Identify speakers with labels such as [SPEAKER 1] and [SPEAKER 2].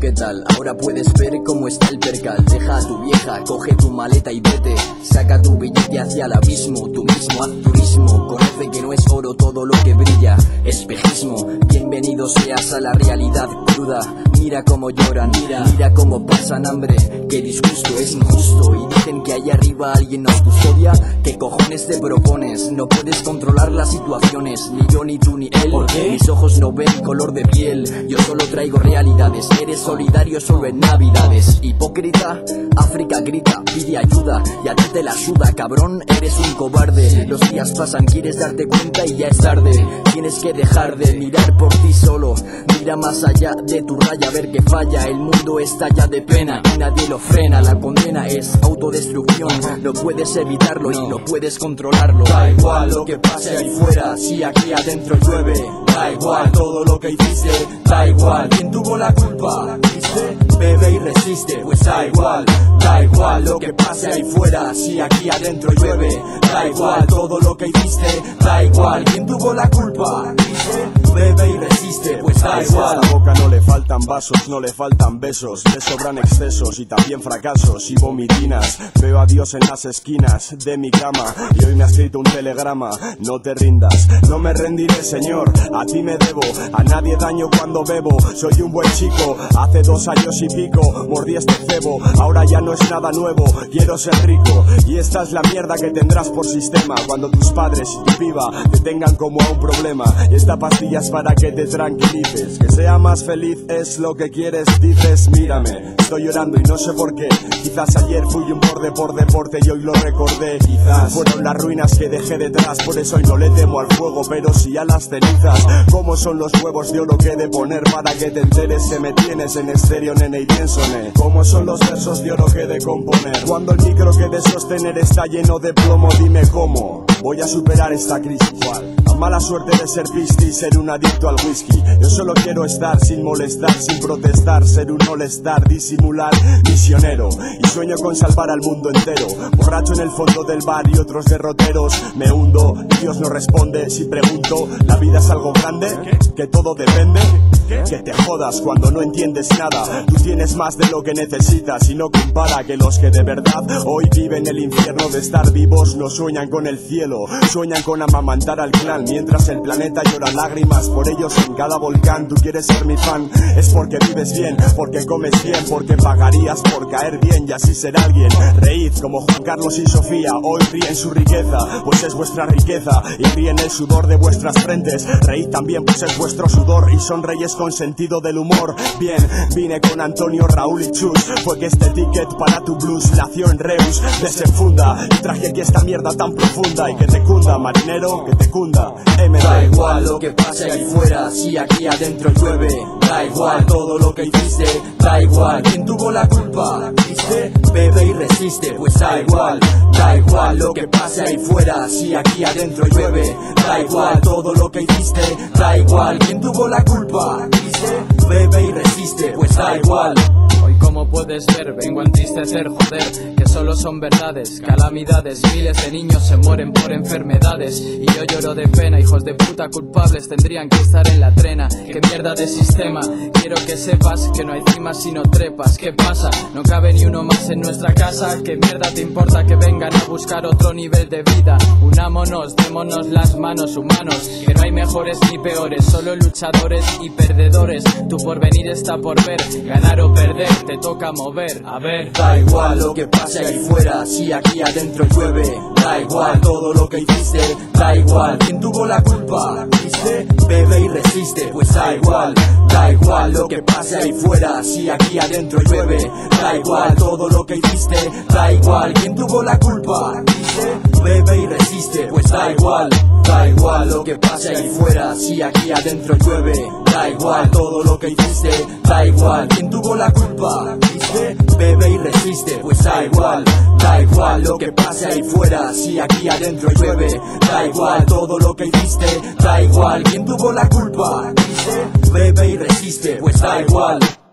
[SPEAKER 1] ¿qué tal? Ahora puedes ver cómo está el percal. Deja a tu vieja, coge tu maleta y vete. Saca tu billete hacia el abismo. Tú mismo haz turismo. Conoce que no es oro todo lo que brilla. Espejismo. Bienvenido seas a la realidad cruda. Mira cómo lloran, mira cómo pasan hambre. Qué disgusto, es injusto. Y dicen que allá arriba alguien nos custodia. ¿Qué cojones te propones? No puedes controlar las situaciones. Ni yo, ni tú, ni él.
[SPEAKER 2] ¿Por qué?
[SPEAKER 1] Mis ojos no ven color de piel. Yo solo traigo realidades. Eres solidario solo en navidades. Hipócrita, África grita, pide ayuda y a ti te la suda, cabrón, eres un cobarde. Los días pasan, quieres darte cuenta y ya es tarde. Tienes que dejar de mirar por ti solo. Mira más allá de tu raya, a ver qué falla. El mundo está ya de pena y nadie lo frena. La condena es autodestrucción. No puedes evitarlo y no puedes controlarlo.
[SPEAKER 2] Da igual lo que pase ahí fuera, si aquí adentro llueve. Da igual todo lo que hiciste, da igual quién tuvo la culpa. ¿Viste? Bebe y resiste, pues da igual. Da igual lo que pase ahí fuera, si aquí adentro llueve. Da igual todo lo que hiciste, da igual quién tuvo la culpa. ¿Viste? Bebe y resiste, pues da igual.
[SPEAKER 3] A esta boca no le faltan vasos, no le faltan besos. Le sobran excesos y también fracasos y vomitinas. Veo a Dios en las esquinas de mi cama y hoy me ha escrito un telegrama. No te rindas, no me rendiré, señor. A ti me debo, a nadie daño cuando bebo. Soy un buen chico, hace 2 años y pico mordí este cebo. Ahora ya no es nada nuevo, quiero ser rico. Y esta es la mierda que tendrás por sistema cuando tus padres y tu piba te tengan como a un problema. Y esta pastilla es para que te tranquilices. Que sea más feliz es lo que quieres, dices. Mírame, estoy llorando y no sé por qué. Quizás ayer fui un borde por deporte y hoy lo recordé. Quizás fueron las ruinas que dejé detrás, por eso hoy no le temo al fuego, pero sí a las cenizas. ¿Cómo son los huevos de oro que he de poner para que te enteres? Se me tienes en estéreo, nene, y bien soné. ¿Cómo son los versos de oro que he de componer? Cuando el micro que he de sostener está lleno de plomo, dime cómo voy a superar esta crisis. A mala suerte de ser piste y ser un adicto al whisky. Yo solo quiero estar sin molestar, sin protestar, ser un all-star, disimular, misionero. Y sueño con salvar al mundo entero. Borracho en el fondo del bar y otros derroteros. Me hundo y Dios no responde si pregunto. ¿La vida es algo grande? ¿Que todo depende? Que te jodas cuando no entiendes nada. Tú tienes más de lo que necesitas y no compara que los que de verdad hoy viven el infierno de estar vivos no sueñan con el cielo. Sueñan con amamantar al clan mientras el planeta llora lágrimas por ellos en cada volcán. Tú quieres ser mi fan, es porque vives bien, porque comes bien, porque pagarías por caer bien y así ser alguien. Reíd como Juan Carlos y Sofía, hoy ríen su riqueza, pues es vuestra riqueza, y ríen el sudor de vuestras frentes. Reíd también, pues es vuestro sudor, y sonreíes con sentido del humor. Bien, vine con Antonio, Raúl y Chus, fue que este ticket para tu blues nació en Reus. Desenfunda y traje aquí esta mierda tan profunda, y que te cunda, marinero, que te cunda.
[SPEAKER 2] Da igual lo que pase ahí fuera, si aquí adentro llueve. Da igual todo lo que hiciste, da igual quién tuvo la culpa. ¿Viste? Bebe y resiste, pues da igual. Da igual lo que pase ahí fuera, si aquí adentro llueve. Da igual todo lo que hiciste, da igual quién tuvo la culpa. ¿Viste? Bebe y resiste, pues da igual.
[SPEAKER 4] Hoy como puedes ver, vengo a entristecer, joder, que solo son verdades, calamidades, miles de niños se mueren por enfermedades, y yo lloro de pena, hijos de puta culpables tendrían que estar en la trena. Qué mierda de sistema, quiero que sepas que no hay cimas sino trepas. ¿Qué pasa? No cabe ni uno más en nuestra casa. ¿Qué mierda te importa que vengan a buscar otro nivel de vida? Unámonos, démonos las manos, humanos, que no hay mejores ni peores, solo luchadores y perdedores. Tu porvenir está por ver, ganar o perder, te toca mover, a ver.
[SPEAKER 2] Da igual lo que pase ahí fuera, si aquí adentro llueve. Da igual todo lo que hiciste, da igual quién tuvo la culpa. ¿Viste? Bebe y resiste, pues da igual. Da igual lo que pase ahí fuera, si aquí adentro llueve. Da igual todo lo que hiciste, da igual quién tuvo la culpa. ¿Viste? Bebe y resiste, pues da igual. Da igual lo que pase ahí fuera, si aquí adentro llueve. Da igual todo lo que hiciste, da igual quién tuvo la culpa. ¿Viste? Bebe y resiste, pues da igual. Da igual lo que pase ahí fuera, si aquí adentro llueve. Da igual todo lo que hiciste, da igual quién tuvo la culpa. ¿Viste? Bebe y resiste, pues da igual.